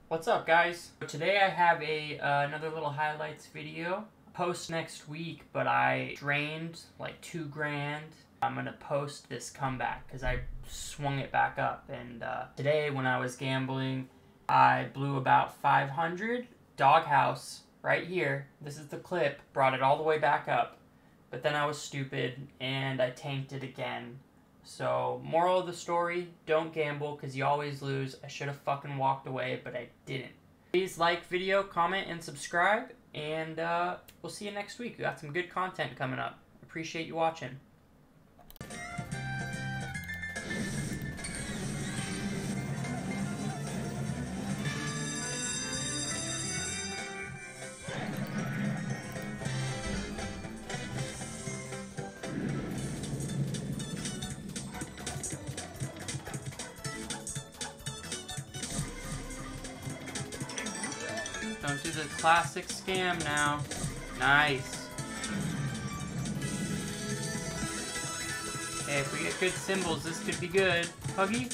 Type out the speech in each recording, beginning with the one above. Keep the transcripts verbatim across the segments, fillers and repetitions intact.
What's up, guys? Today I have a uh, another little highlights video. Post next week, but I drained like two grand. I'm gonna post this comeback because I swung it back up. And uh, today when I was gambling, I blew about five hundred. Doghouse right here. This is the clip. Brought it all the way back up. But then I was stupid and I tanked it again. So, moral of the story, don't gamble because you always lose. I should have fucking walked away, but I didn't. Please like video, comment, and subscribe, and uh, we'll see you next week. We got some good content coming up. Appreciate you watching. Don't do the classic scam now. Nice. Okay, if we get good symbols, this could be good. Huggy?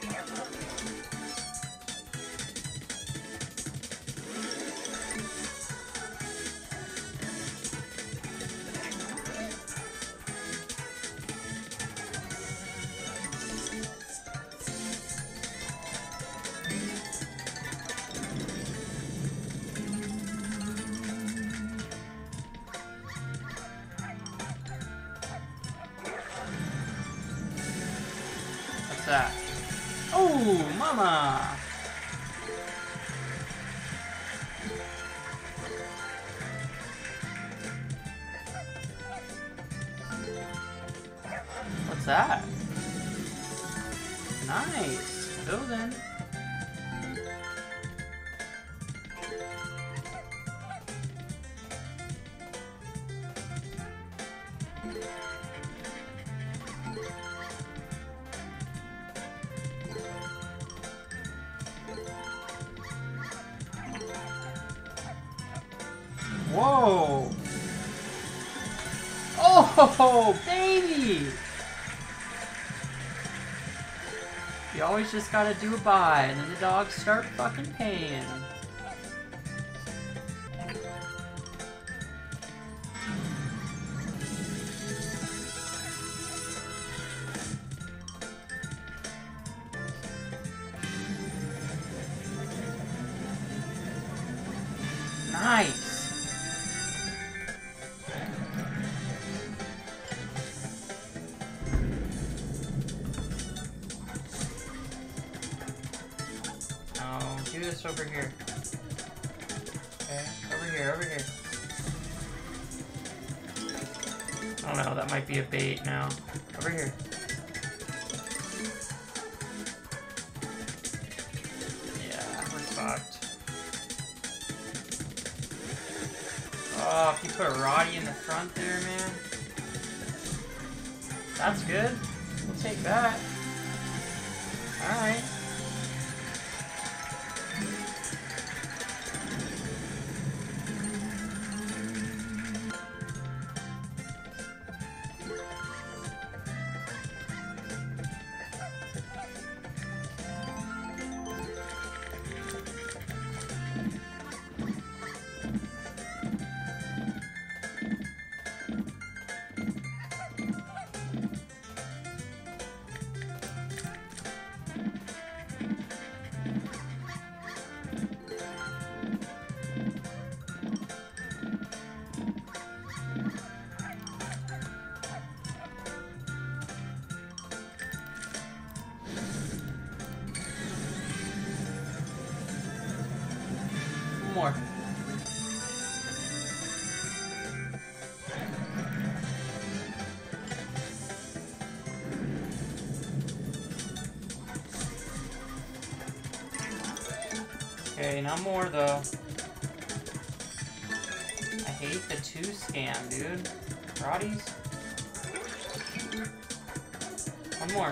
That. Oh, mama! What's that? Nice. Building. Whoa! Oh, baby! You always just gotta do a buy, and then the dogs start fucking paying. Nice! Do this over here. Okay, over here, over here. Oh no, that might be a bait now. Over here. Yeah, we're fucked. Oh, if you put a Roddy in the front there, man. That's good. We'll take that. Alright. More. Okay, not more though. I hate the two scam, dude. Roddy's. One more.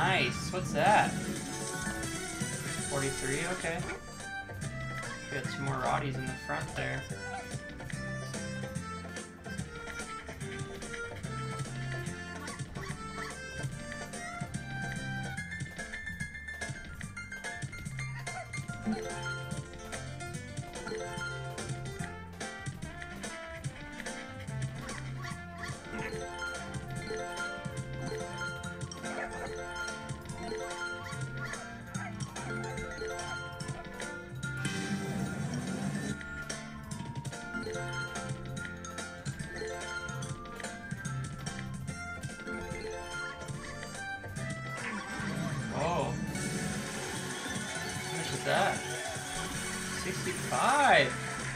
Nice. What's that? forty-three, okay. Got some more Roddies in the front there. Oh. How much is that? sixty-five!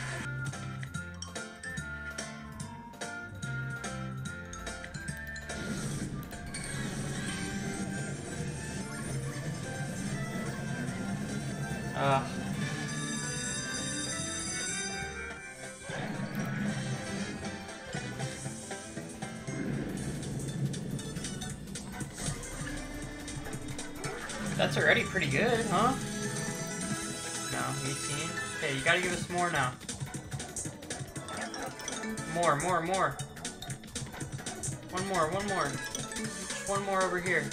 Ugh. That's already pretty good, huh? No, eighteen. Okay, you gotta give us more now. More, more, more. One more, one more. Just one more over here.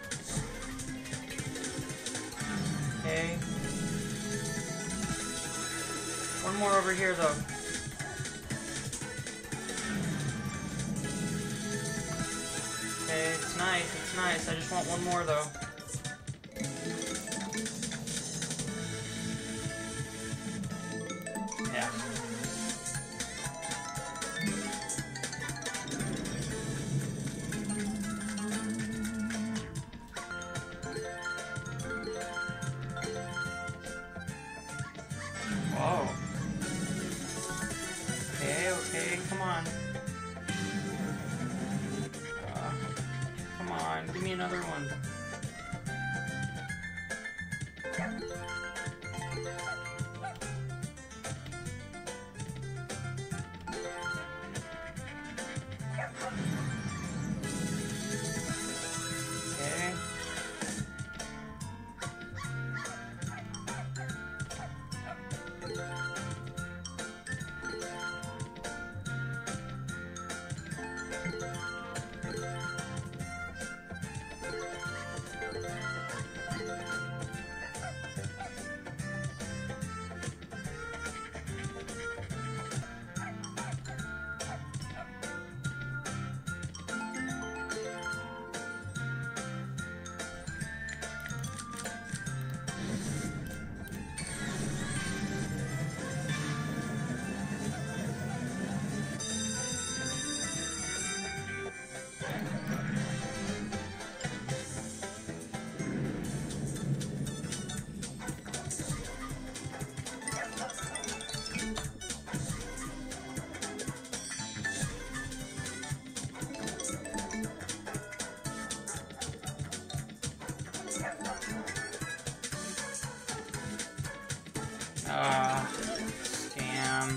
Okay. One more over here, though. Okay, it's nice, it's nice. I just want one more, though. Yeah. Whoa. Okay, okay, come on. Uh, come on, give me another one. Okay. Ah, scam.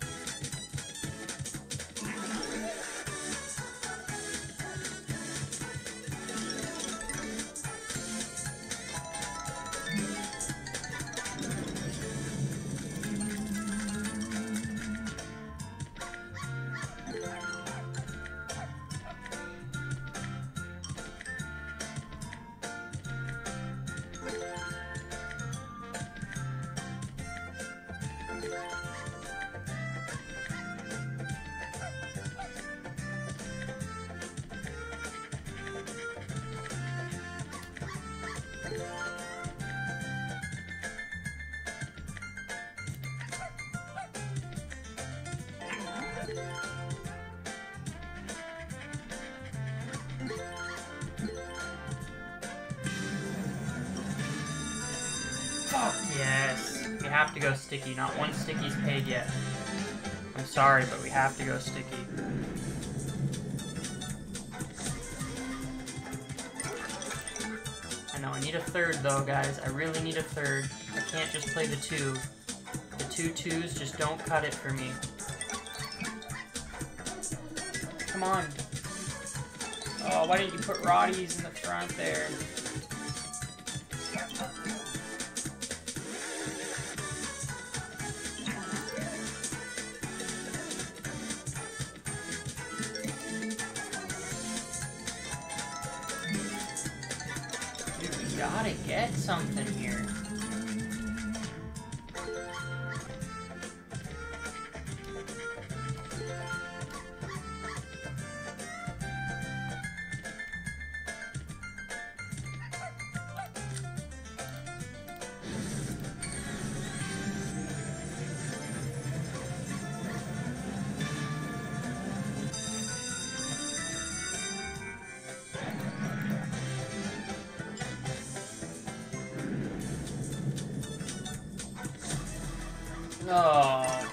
Fuck yes. We have to go sticky. Not one sticky's paid yet. I'm sorry, but we have to go sticky. I know, I need a third though, guys. I really need a third. I can't just play the two. The two twos just don't cut it for me. Come on. Oh, why didn't you put Roddies in the front there? Gotta get something here. Oh.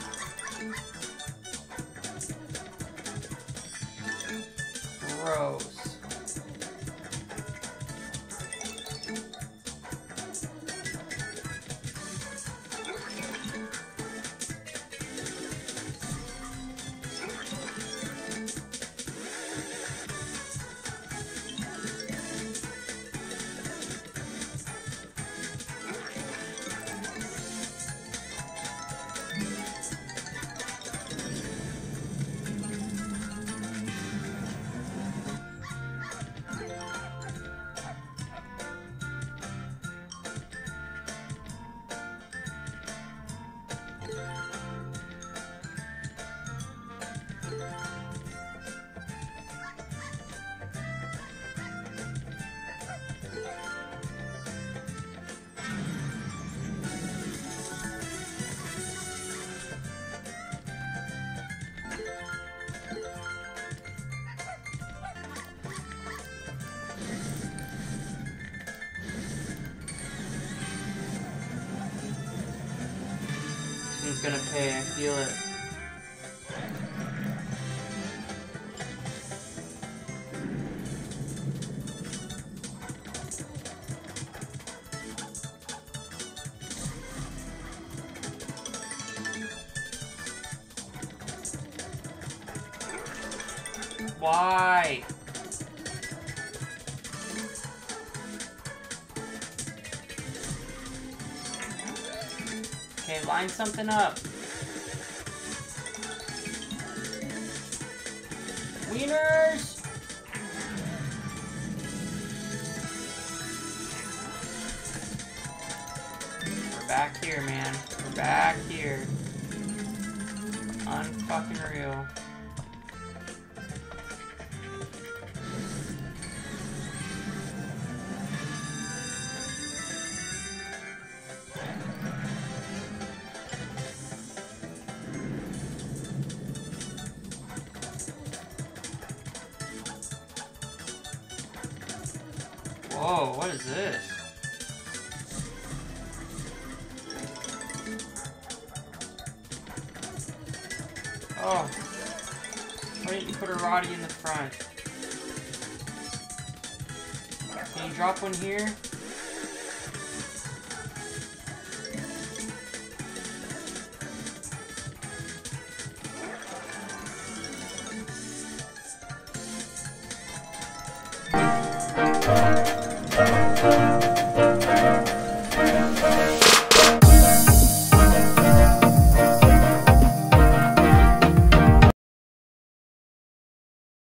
Gross. It's gonna pay, I feel it. Why? Okay, line something up. Wieners! We're back here, man. We're back here. Unfucking real. Whoa, what is this? Oh. Why didn't you put a Roddy in the front? Can you drop one here? Thank you.